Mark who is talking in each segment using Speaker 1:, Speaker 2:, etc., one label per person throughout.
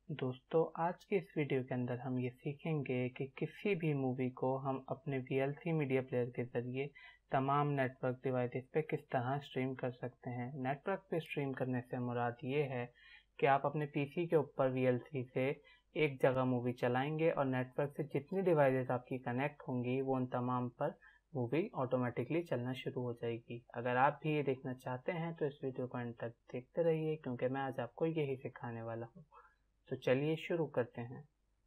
Speaker 1: दोस्तों आज के इस वीडियो के अंदर हम ये सीखेंगे कि किसी भी मूवी को हम अपने VLC मीडिया प्लेयर के ज़रिए तमाम नेटवर्क डिवाइसेस पे किस तरह स्ट्रीम कर सकते हैं। नेटवर्क पे स्ट्रीम करने से मुराद ये है कि आप अपने PC के ऊपर VLC से एक जगह मूवी चलाएंगे और नेटवर्क से जितनी डिवाइसेस आपकी कनेक्ट होंगी वो उन तमाम पर मूवी ऑटोमेटिकली चलना शुरू हो जाएगी। अगर आप भी ये देखना चाहते हैं तो इस वीडियो को अंत तक देखते रहिए, क्योंकि मैं आज आपको यही सिखाने वाला हूँ। तो चलिए शुरू करते हैं।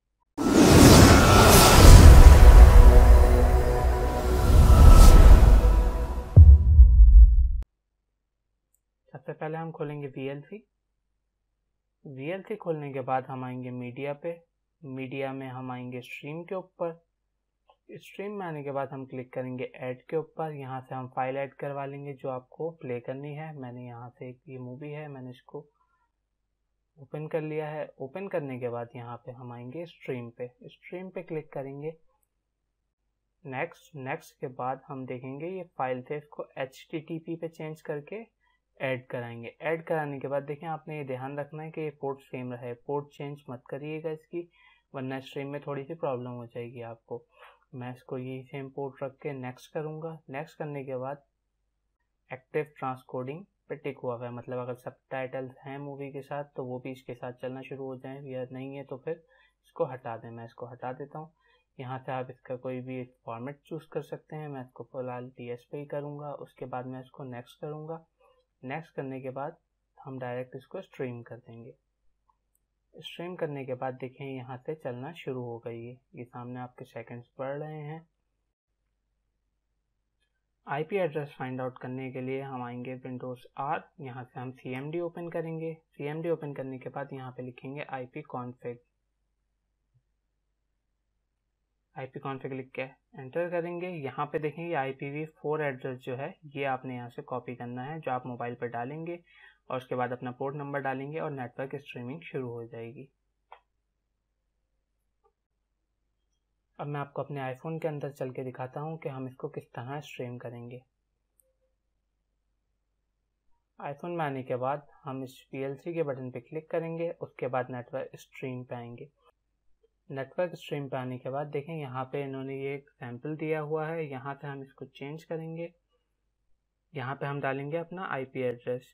Speaker 1: सबसे पहले हम खोलेंगे VLC। VLC खोलने के बाद हम आएंगे मीडिया पे। मीडिया में हम आएंगे स्ट्रीम के ऊपर। स्ट्रीम में आने के बाद हम क्लिक करेंगे ऐड के ऊपर। यहाँ से हम फाइल ऐड करवा लेंगे जो आपको प्ले करनी है। मैंने यहाँ से एक ये मूवी है, मैंने इसको ओपन कर लिया है। ओपन करने के बाद यहाँ पे हम आएंगे स्ट्रीम पे। स्ट्रीम पे क्लिक करेंगे, नेक्स्ट के बाद हम देखेंगे ये फाइल थे, इसको HTTP पे चेंज करके ऐड कराएंगे। ऐड कराने के बाद देखें, आपने ये ध्यान रखना है कि ये पोर्ट सेम रहे, पोर्ट चेंज मत करिएगा इसकी, वरना स्ट्रीम में थोड़ी सी प्रॉब्लम हो जाएगी आपको। मैं इसको यही सेम पोर्ट रख के नेक्स्ट करूँगा। नेक्स्ट करने के बाद एक्टिव ट्रांसकोडिंग पे टिक हुआ है, मतलब अगर सब टाइटल्स हैं मूवी के साथ तो वो भी इसके साथ चलना शुरू हो जाएं, या नहीं है तो फिर इसको हटा दें। मैं इसको हटा देता हूँ। यहाँ से आप इसका कोई भी फॉर्मेट चूज़ कर सकते हैं। मैं इसको फिलहाल TS पे ही करूँगा। उसके बाद मैं इसको नेक्स्ट करूँगा। नेक्स्ट करने के बाद हम डायरेक्ट इसको स्ट्रीम कर देंगे। स्ट्रीम करने के बाद देखें यहाँ से चलना शुरू हो गई है, ये सामने आपके सेकंड्स बढ़ रहे हैं। IP एड्रेस फाइंड आउट करने के लिए हम आएंगे विंडोज R। यहाँ से हम CMD ओपन करेंगे। CMD ओपन करने के बाद यहाँ पे लिखेंगे IP config। IP config लिख के एंटर करेंगे। यहाँ पे देखेंगे IPv4 एड्रेस जो है ये आपने यहाँ से कॉपी करना है, जो आप मोबाइल पर डालेंगे और उसके बाद अपना पोर्ट नंबर डालेंगे और नेटवर्क स्ट्रीमिंग शुरू हो जाएगी। अब मैं आपको अपने आईफोन के अंदर चल के दिखाता हूँ कि हम इसको किस तरह स्ट्रीम करेंगे। आईफोन में आने के बाद हम इस VLC के बटन पे क्लिक करेंगे। उसके बाद नेटवर्क स्ट्रीम पे आएंगे। नेटवर्क स्ट्रीम पे आने के बाद देखें यहाँ पे इन्होंने ये एक सैम्पल दिया हुआ है, यहाँ से हम इसको चेंज करेंगे। यहाँ पे हम डालेंगे अपना IP एड्रेस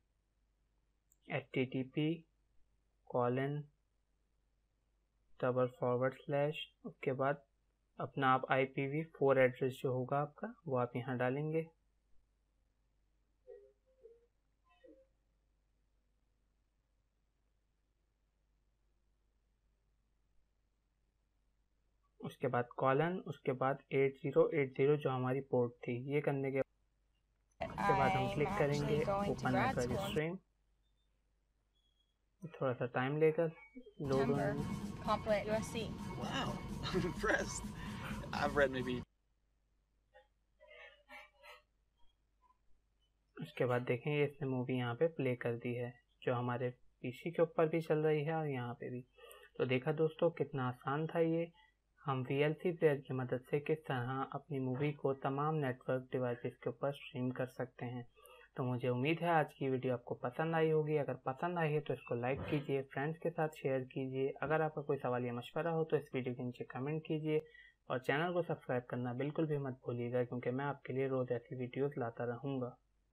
Speaker 1: http:// उसके बाद अपना आप IPv4 एड्रेस जो होगा आपका वो आप यहाँ डालेंगे। उसके बाद कॉलन, उसके बाद 8080 जो हमारी पोर्ट थी, ये करने के बाद हम क्लिक करेंगे ओपन नेटवर्क स्ट्रीम। थोड़ा सा टाइम लेकर लोड होने में।
Speaker 2: Wow, I'm impressed. I've read maybe.
Speaker 1: उसके बाद देखें ये इसने मूवी यहाँ पे प्ले कर दी है, जो हमारे PC के ऊपर भी चल रही है और यहाँ पे भी। तो देखा दोस्तों कितना आसान था ये। हम VLC प्लेयर की मदद से किस तरह अपनी मूवी को तमाम नेटवर्क डिवाइसेस के ऊपर स्ट्रीम कर सकते हैं। तो मुझे उम्मीद है आज की वीडियो आपको पसंद आई होगी। अगर पसंद आई है तो इसको लाइक कीजिए, फ्रेंड्स के साथ शेयर कीजिए। अगर आपका कोई सवाल या मशवरा हो तो इस वीडियो के नीचे कमेंट कीजिए और चैनल को सब्सक्राइब करना बिल्कुल भी मत भूलिएगा, क्योंकि मैं आपके लिए रोज़ ऐसी वीडियोस लाता रहूँगा।